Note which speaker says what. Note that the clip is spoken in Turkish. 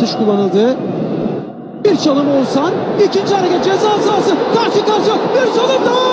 Speaker 1: atış kullanıldı. Bir çalım Oğuzhan. İkinci hareket ceza sahası. Karşı karşıya bir çalım daha.